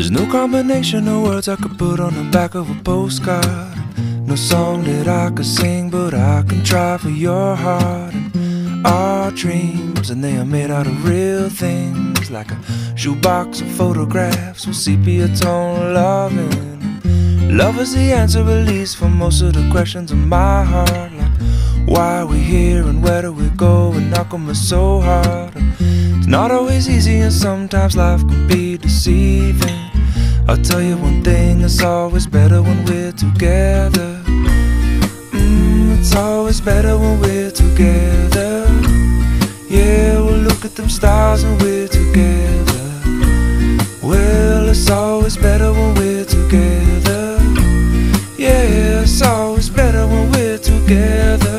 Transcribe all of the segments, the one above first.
There's no combination of words I could put on the back of a postcard. No song that I could sing, but I can try for your heart. And our dreams, and they are made out of real things, like a shoebox of photographs with sepia tone loving. Love is the answer, at least, for most of the questions in my heart, like why are we here and where do we go, and how come it's so hard. It's not always easy, and sometimes life can be deceiving. I'll tell you one thing, it's always better when we're together. It's always better when we're together. Yeah, we'll look at them stars when we're together. Well, it's always better when we're together. Yeah, it's always better when we're together.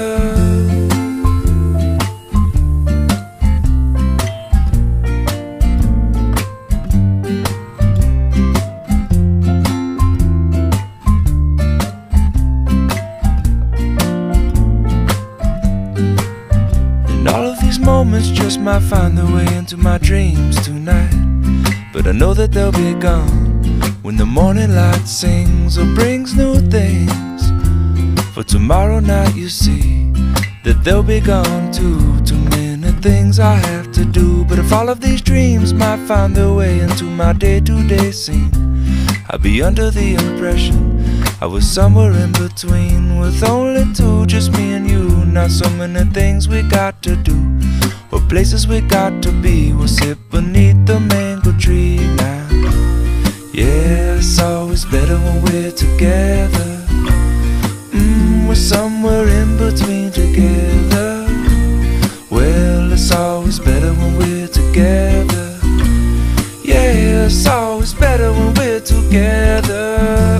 All of these moments just might find their way into my dreams tonight, but I know that they'll be gone when the morning light sings or brings new things. For tomorrow night you see that they'll be gone too. Too many things I have to do, but if all of these dreams might find their way into my day-to-day scene, I'd be under the impression I was somewhere in between, with only two, just me and you. Not so many things we got to do, or places we got to be. We'll sit beneath the mango tree now. Yeah, it's always better when we're together. We're somewhere in between together. Well, it's always better when we're together. Yeah, it's always better when we're together.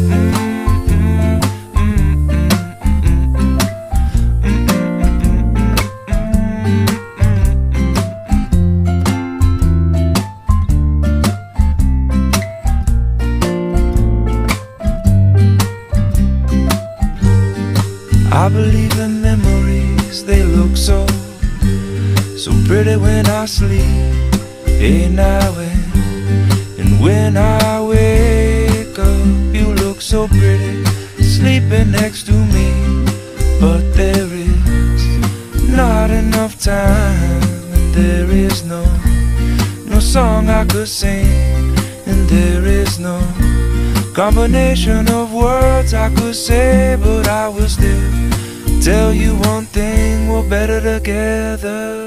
I believe in memories, they look so pretty when I sleep. Hey now and when I wake up, you look so pretty sleeping next to me. But there is not enough time, and there is no song I could sing, and there is no combination of words I could say, but I will still tell you one thing, we're better together.